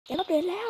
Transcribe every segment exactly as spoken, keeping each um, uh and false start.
แกรับเดทแล้ว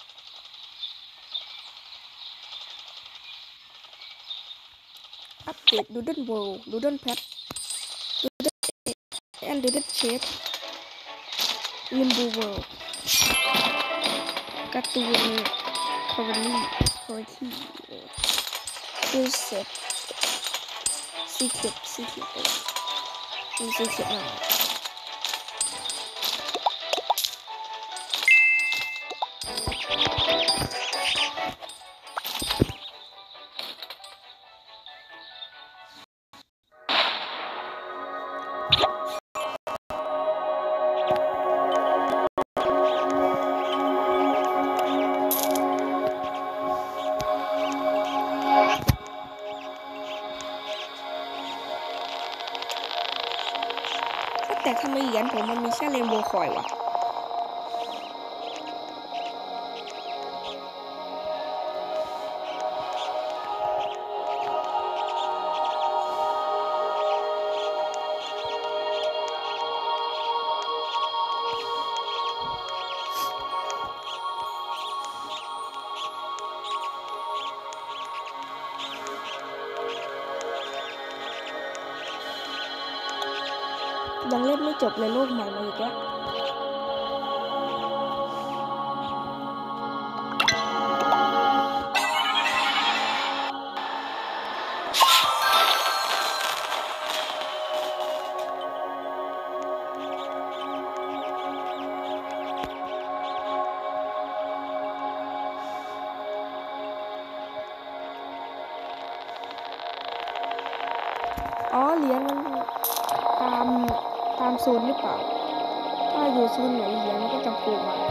อัปเดตดูดันโวลดูดันแพทดูดันแอนดูดันเชฟลิมบูเวิลการ์ตูนคอร์นี่คอร์คีฟิลเซ็ตซีเค็ดซีเค็ดเออมีซีเค็ดมาแต่ทำไมเหรียญผมมันมีแค่เรนโบว์คอยวะยังเล่นไม่จบเลยโลกใหม่มาอีกแล้วอ๋อเหรียญมันตามตามโซนหรือเปล่าถ้าอยู่โซนไหนเหรียญมันก็จะโผล่มา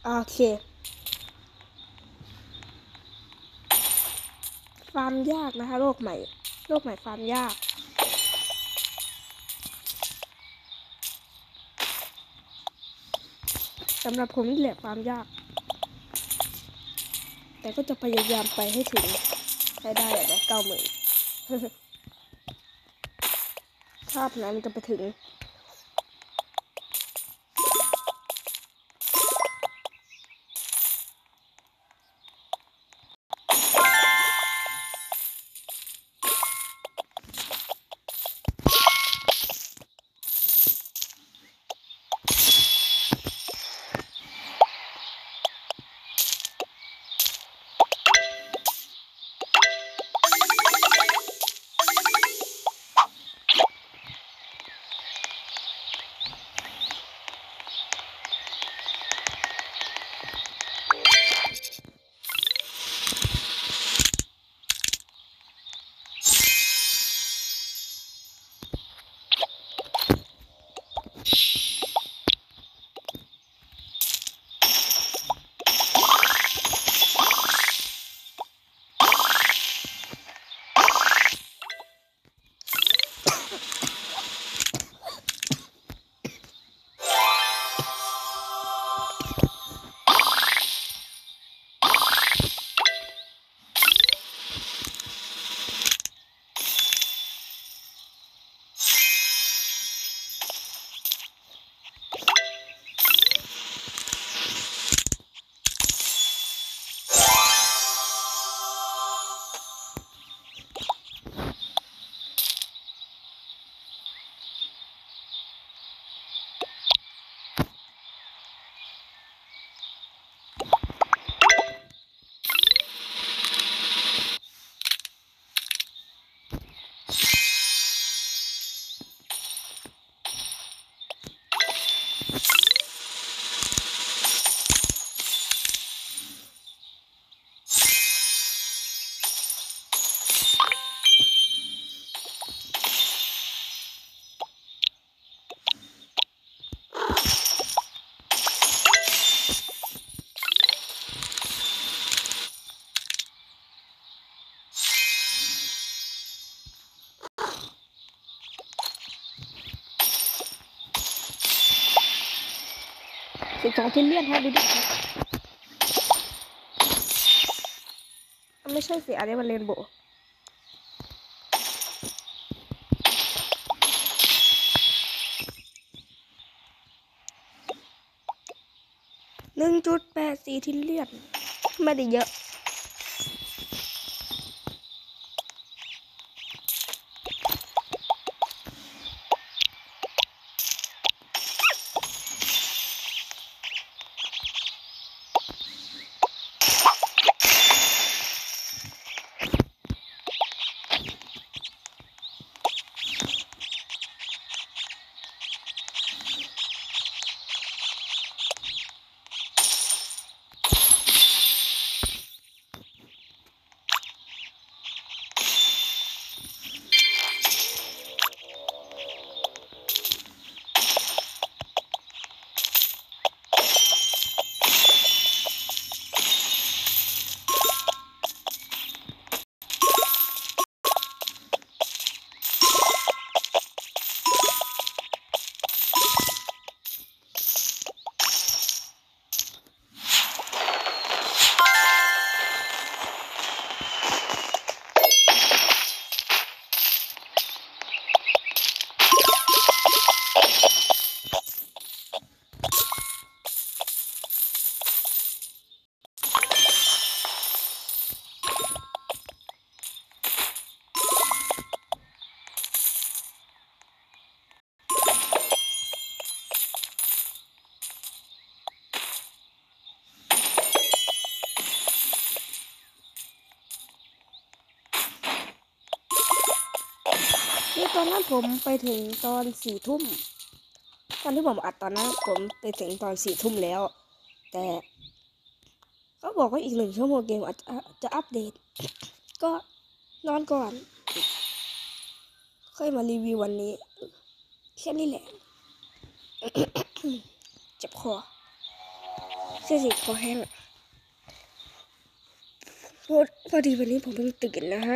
โอเคฟาร์มยากนะคะโลกใหม่โลกใหม่ฟาร์มยากสำหรับผมนี่แหละฟาร์มยากแต่ก็จะพยายามไปให้ถึงให้ได้อะนะเก้าหมื่นภาพนั้นมันจะไปถึงสิบสองทิลเลียนฮะดูดิไม่ใช่สิอันนี้มันเรนโบว์หนึ่งจุดแปดสี่ทิลเลียนไม่ได้เยอะนี่ตอนนั้นผมไปถึงตอนสี่ทุ่มตอนที่ผมอัดตอนนั้นผมไปถึงตอนสี่ทุ่มแล้วแต่เขาบอกว่าอีกหนึ่งชั่วโมงเกมอาจจะจะอัปเดตก็นอนก่อนค่อยมารีวิววันนี้แค่นี้แหละ เจ็บคอโอเคช่สิคอแห้งพอพอดีวันนี้ผมเพิ่งตื่นนะฮะ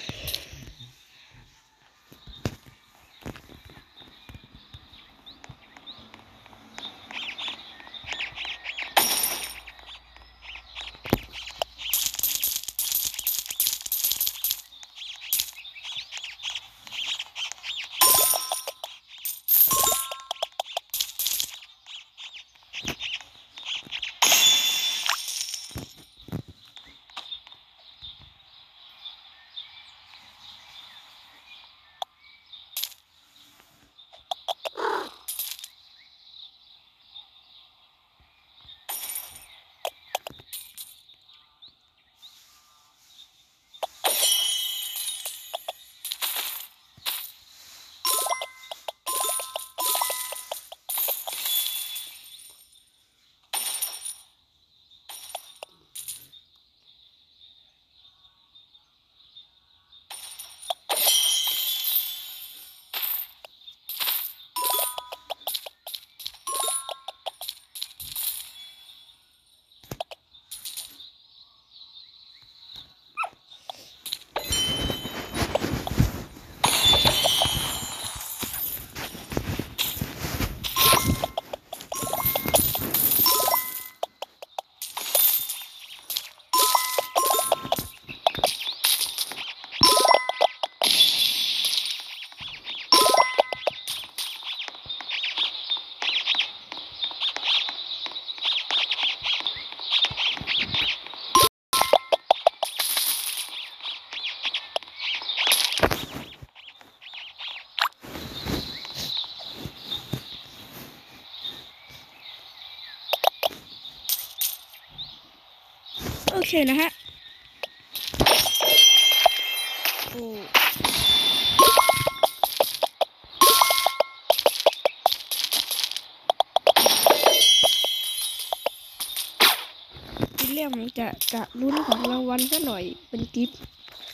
โอเคนะฮะโอ้วิลเลียมจะจะลุ้นของรางวัลซะหน่อยเป็นกิฟต์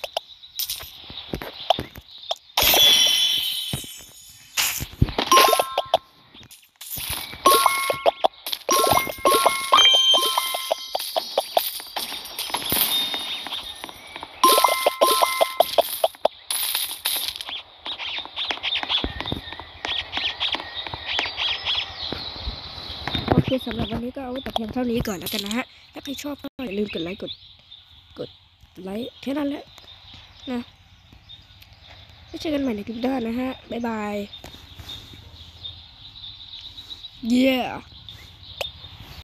โอเคสำหรับวันนี้ก็เอาไว้แต่เพียงเท่านี้ก่อนแล้วกันนะฮะถ้าใครชอบก็อย่าลืมกดไลค์กดกดไลค์แค่นั้นแหละนะไว้เจอกันใหม่ในคลิปหน้านะฮะบ๊ายบาย yeah